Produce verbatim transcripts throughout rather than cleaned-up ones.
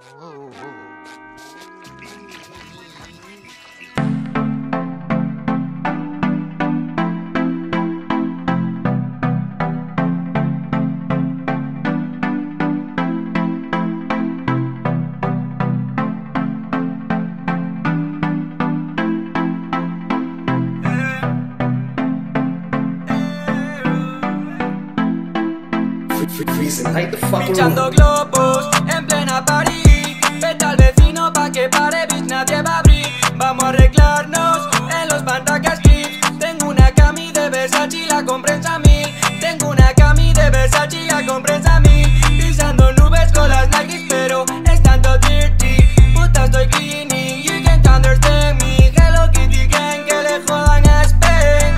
Pinchando globos en plena París. Vete al vecino pa' que pare, bitch, nadie va a abrir. Vamos a arreglarnos en los pantacas clips. Tengo una cami de Versace, la compré en Samil. Tengo una cami de Versace, la compré en Samil. Pisando nubes con las Nikes, pero están todo dirty. Puta, estoy cleaning, you can't understand me. Hello Kitty Gang, que le jodan a Spain.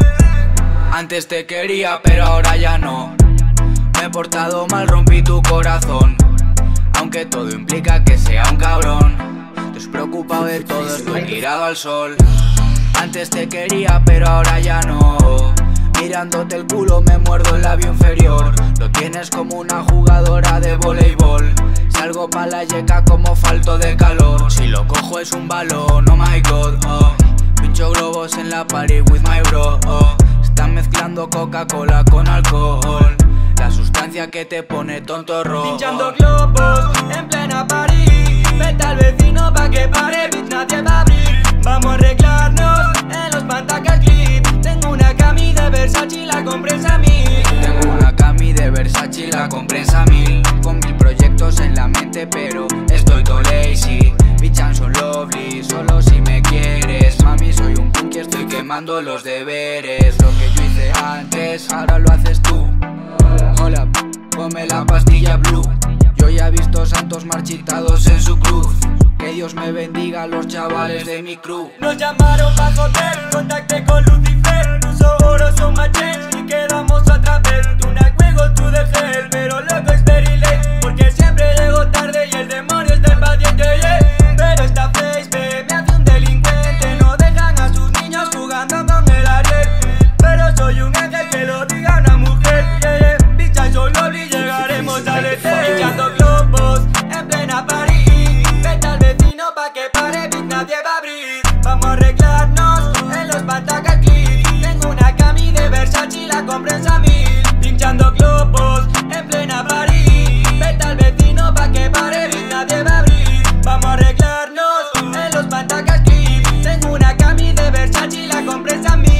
Antes te quería, pero ahora ya no. Me he portado mal, rompí tu corazón. Aunque todo implica que sea un cabrón. Despreocupado de todo, estoy tirado al sol. Antes te quería, pero ahora ya no. Mirándote el culo me muerdo el labio inferior. Lo tienes como una jugadora de voleibol. Salgo pa' la yeca como falto de calor. Si lo cojo es un balón, oh my god, oh. Pincho globos en la party with my bro, oh. Están mezclando Coca-Cola con alcohol. La sustancia que te pone tonto rojo. Pinchando globos en plena París. Vete al vecino pa' que pare, bitch, nadie va a abrir. Vamos a arreglarnos en los pantacas clips. Tengo una cami de Versace, la compré en Samil. Tengo una cami de Versace, la compré en Samil. Con mil proyectos en la mente, pero estoy todo lazy. Bitch, I'm so lovely, solo si me quieres. Mami, soy un punk y estoy quemando los deberes. Lo que yo hice antes, ahora lo haces tú. Hola, ponme la pastilla blue. Yo ya he visto santos marchitados en su cruz. Que Dios me bendiga a los chavales de mi crew. Nos llamaron pa' joder, contacté con Lucifer. Uso oro, son machets y quedamos otra vez. Tú no juego, tú de gel, pero loco es very late. Porque siempre llego tarde y el demonio está impaciente, yeah. Pero esta face, babe, me hace un delincuente. No dejan a sus niños jugando con el Ariel. Pero soy un ángel, que lo diga una mujer, yeah, yeah. Soy noble y llegaremos al hotel. Pinchando globos en plena París. Vete al vecino pa' que pare, bitch, nadie va a abrir. Vamos a arreglarnos en los pantacas clips. Tengo una cami de Versace, la compré en Samil. Pinchando globos en plena París. Vete al vecino pa' que pare, bitch, nadie va a abrir. Vamos a arreglarnos en los pantacas clips. Tengo una cami de Versace, la compré en Samil.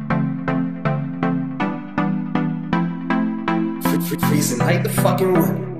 Freezing like the fucking wind.